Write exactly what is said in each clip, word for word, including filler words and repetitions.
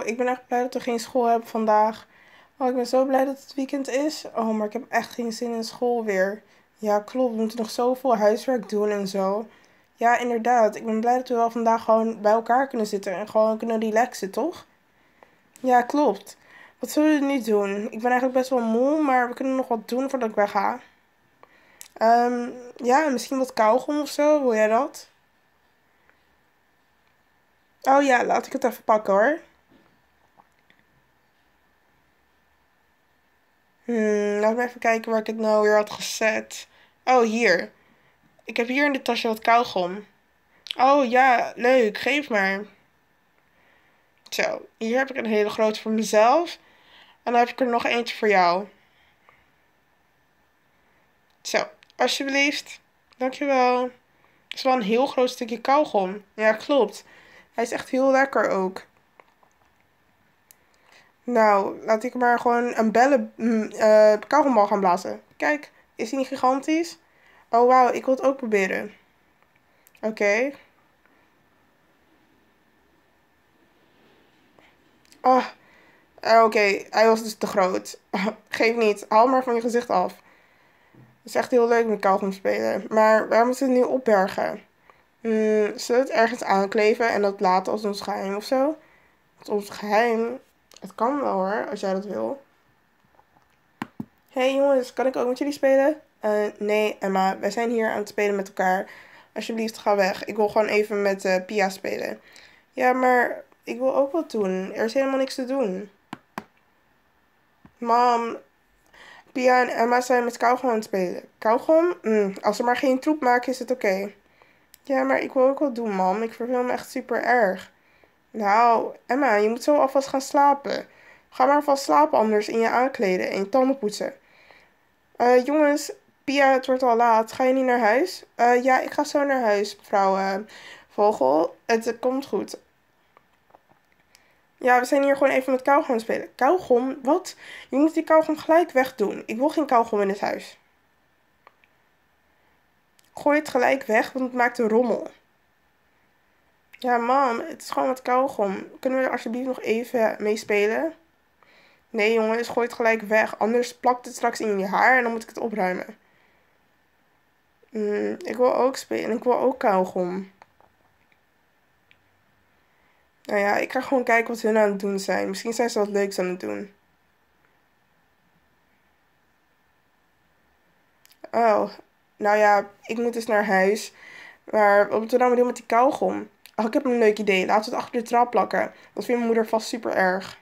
ik ben echt blij dat we geen school hebben vandaag. Oh, ik ben zo blij dat het weekend is. Oh, maar ik heb echt geen zin in school weer. Ja, klopt. We moeten nog zoveel huiswerk doen en zo. Ja, inderdaad. Ik ben blij dat we wel vandaag gewoon bij elkaar kunnen zitten en gewoon kunnen relaxen, toch? Ja, klopt. Wat zullen we nu doen? Ik ben eigenlijk best wel moe, maar we kunnen nog wat doen voordat ik wegga. Ehm, ja, misschien wat kauwgom of zo. Wil jij dat? Oh ja, laat ik het even pakken hoor. Hmm, laat me even kijken waar ik het nou weer had gezet. Oh, hier. Ik heb hier in de tasje wat kauwgom. Oh ja, leuk. Geef maar. Zo, hier heb ik een hele grote voor mezelf. En dan heb ik er nog eentje voor jou. Zo, alsjeblieft. Dankjewel. Het is wel een heel groot stukje kauwgom. Ja, klopt. Hij is echt heel lekker ook. Nou, laat ik maar gewoon een bellen mm, eh, kauwgombal gaan blazen. Kijk, is hij niet gigantisch? Oh wauw, ik wil het ook proberen. Oké. Oh, eh, oké, hij was dus te groot. Geef niet, haal maar van je gezicht af. Het is echt heel leuk met kauwgom spelen. Maar waar moeten we het nu opbergen? Hmm, zullen we het ergens aankleven en dat laten als ons geheim of zo? Als ons geheim? Het kan wel hoor, als jij dat wil. Hey jongens, kan ik ook met jullie spelen? Eh, nee, Emma, wij zijn hier aan het spelen met elkaar. Alsjeblieft, ga weg. Ik wil gewoon even met eh, Pia spelen. Ja, maar ik wil ook wat doen. Er is helemaal niks te doen. Mam, Pia en Emma zijn met kauwgom aan het spelen. Kauwgom? Mm, als ze maar geen troep maken, is het oké. Ja, maar ik wil ook wat doen, mam. Ik verveel me echt super erg. Nou, Emma, je moet zo alvast gaan slapen. Ga maar vast slapen anders in je aankleden en je tanden poetsen. Eh, jongens, Pia, het wordt al laat. Ga je niet naar huis? Eh, ja, ik ga zo naar huis, mevrouw eh, Vogel. Het eh, komt goed. Ja, we zijn hier gewoon even met kauwgom aan het spelen. Kauwgom? Wat? Je moet die kauwgom gelijk wegdoen. Ik wil geen kauwgom in het huis. Gooi het gelijk weg, want het maakt een rommel. Ja, mam, het is gewoon wat kauwgom. Kunnen we er alsjeblieft nog even mee spelen? Nee, jongens, gooi het gelijk weg. Anders plakt het straks in je haar en dan moet ik het opruimen. Mm, ik wil ook spelen. Ik wil ook kauwgom. Nou ja, ik ga gewoon kijken wat hun aan het doen zijn. Misschien zijn ze wat leuks aan het doen. Oh, nou ja, ik moet dus naar huis. Maar wat moeten we nou doen met die kauwgom? Oh, ik heb een leuk idee. Laten we het achter de trap plakken. Dat vindt mijn moeder vast super erg.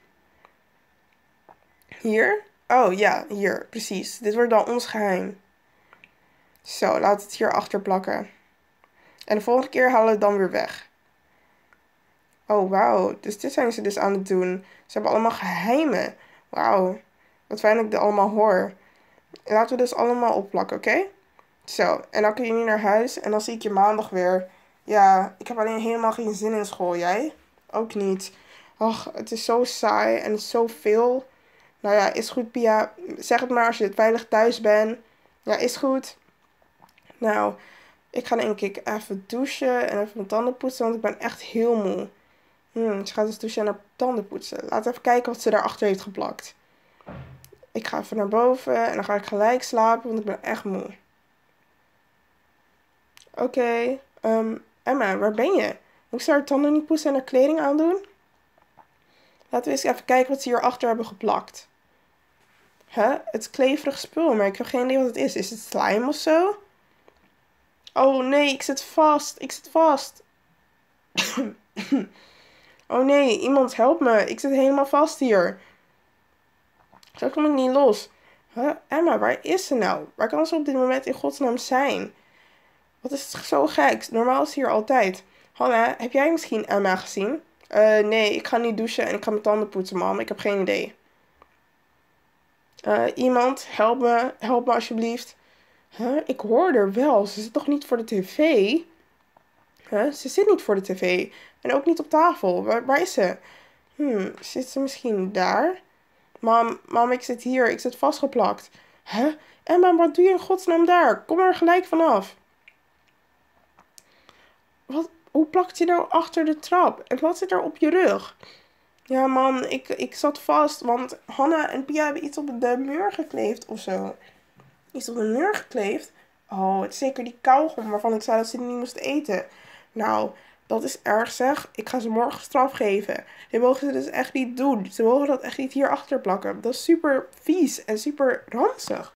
Hier? Oh ja, hier, precies. Dit wordt dan ons geheim. Zo, laten we het hier achter plakken. En de volgende keer halen we het dan weer weg. Oh, wauw. Dus dit zijn ze dus aan het doen. Ze hebben allemaal geheimen. Wauw. Wat fijn dat ik dit allemaal hoor. Laten we dus allemaal opplakken, oké? Zo, en dan kun je nu naar huis en dan zie ik je maandag weer. Ja, ik heb alleen helemaal geen zin in school. Jij? Ook niet. Och, het is zo saai en het is zoveel. Nou ja, is goed, Pia. Zeg het maar als je veilig thuis bent. Ja, is goed. Nou, ik ga denk ik even douchen en even mijn tanden poetsen, want ik ben echt heel moe. Hmm, ze gaat dus douchen en haar tanden poetsen. Laten we even kijken wat ze daarachter heeft geplakt. Ik ga even naar boven en dan ga ik gelijk slapen, want ik ben echt moe. Oké, okay, um, Emma, waar ben je? Moet ze haar tanden niet poetsen en haar kleding aandoen? Laten we eens even kijken wat ze hierachter hebben geplakt. Huh? Het is kleverig spul, maar ik heb geen idee wat het is. Is het slime of zo? Oh nee, ik zit vast. Ik zit vast. Oh nee, iemand help me. Ik zit helemaal vast hier. Zo kom ik niet los. Huh? Emma, waar is ze nou? Waar kan ze op dit moment in godsnaam zijn? Wat is het zo gek? Normaal is ze hier altijd. Hanna, heb jij misschien Emma gezien? Uh, nee, ik ga niet douchen en ik ga mijn tanden poetsen, mam. Ik heb geen idee. Uh, iemand, help me. Help me alsjeblieft. Huh? Ik hoor er wel. Ze zit toch niet voor de tv? Huh? Ze zit niet voor de tv. En ook niet op tafel. Waar, waar is ze? Hmm, zit ze misschien daar? Mam, mam, ik zit hier. Ik zit vastgeplakt. Huh? Emma, wat doe je in godsnaam daar? Kom er gelijk vanaf. Wat? Hoe plakt je nou achter de trap? En wat zit er op je rug? Ja, man, ik, ik zat vast, want Hanna en Pia hebben iets op de muur gekleefd of zo. Iets op de muur gekleefd? Oh, het is zeker die kauwgom waarvan ik zei dat ze die niet moest eten. Nou, dat is erg zeg. Ik ga ze morgen straf geven. Dit mogen ze dus echt niet doen. Ze mogen dat echt niet hier achter plakken. Dat is super vies en super ranzig.